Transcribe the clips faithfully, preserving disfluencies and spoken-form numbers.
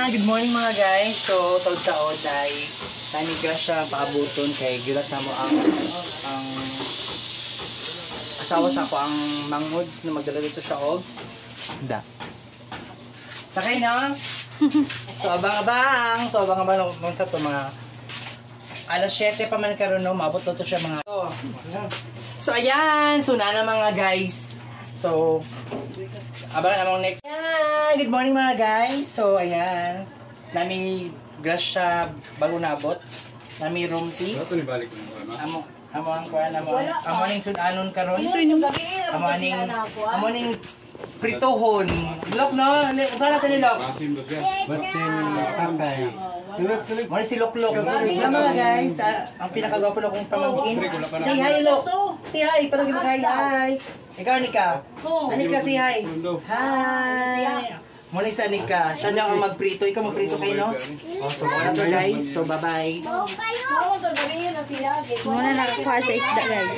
Ayan, good morning mga guys. So, tawad-taod ay taniga siya paabuton kay gilat na mo ang ang asawa sa ako ang mangod na magdala dito siya og isda. Sakay na. So, abang-abang. So, abang-abang kung sa to mga alas siyete pa man karon no, mabot to siya mga to. So, ayan. So, na na mga guys. So, abangan namang next. Ayan, good morning mga guys. So, ayan. Nami grasya bago nabot. Nami rumpi. Ito ni balik ko na. Amo, amo ang kuan amo. Amo ning sudanon karon. Ito yung Amo ning amo ning pritohon. Lok no, sana tani lok. Masim do siya. Batin tambay. Mo si Loklok. Yan mga guys, ah, ang pinakagwapo na kong pamangkin. Say hi Lok. Say hi, parang hi hi. Ikaw Nika. Anika say hi. Hi. Muna sa Nika. Siya na ang magprito. Ikaw magprito kayo, no? Oh, so, wala to guys. So, bye-bye. Muna nakakuha sa isda guys.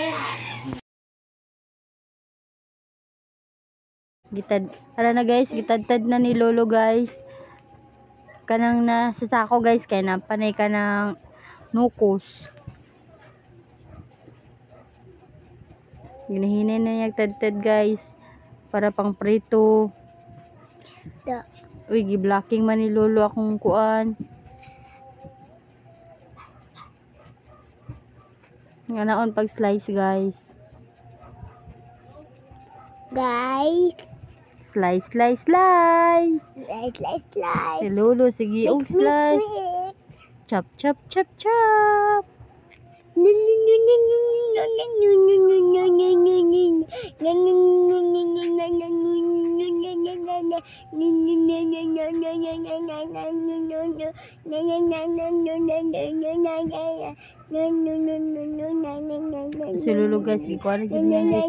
Gitad, ala na guys, gitad-tad na ni Lolo guys. Kanang na sa sako guys, kaya napanay ka ng nukos. Ginahinay na niya tad-tad guys. Para pang prito. Uy, gi-blocking man ni Lolo akong kuan. Nga naon pag slice guys. Guys, Slice, slice, slice. slice, slice, slice. Si Lolo, sige, og slice. Chop, chop, chop, chop. Si Lolo guys, gikuha na ganyan guys.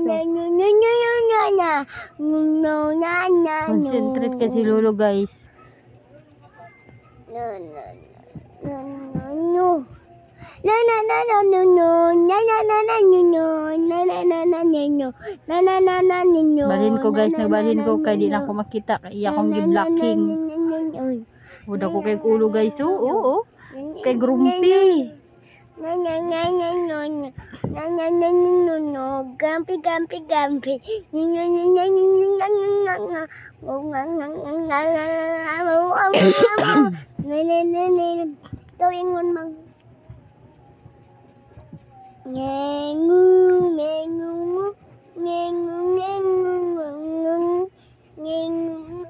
Concentrate ka si Lolo guys. No, no, no, no, no. Na na na na no no na na na na no no na na na na no na na na na no. Balhin ko guys, nagbalhin ko kay di na ako makita kay iya akong gi-blocking. Wala ko kay ulo guys. Oo, oo. Kay grumpy. Na na na na no na na na no no gampi gampi gampi na na na na na na na na na na tuwingon mag ngengu ngengu ngengu ngengu ngengu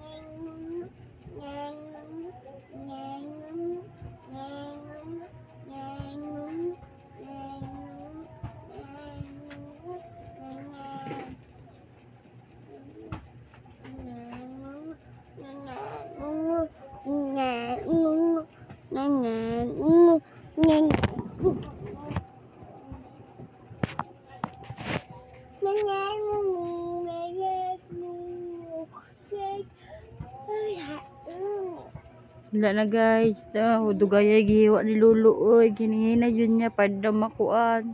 Wala na guys. Ah, dugay gihiwa ni Lolo oy, giningina yun niya pada makuan.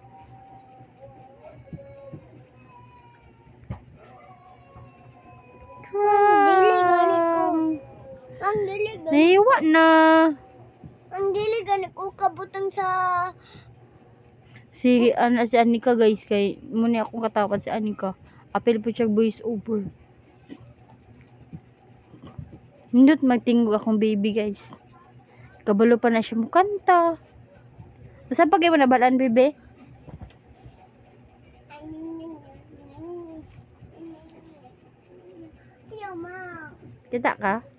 Ang dili gani ko. Ang dili gani. Nahiwa na. Ang dili gani ko kabutang sa Si ana si Anika guys kay muni akong katapat si Anika. Apil po siya voice over. Nindot magtingog akong baby guys. Kabalo pa na siya mukanta. Saan pag mo nabalaan bebe? Yo, ma. Kita ka?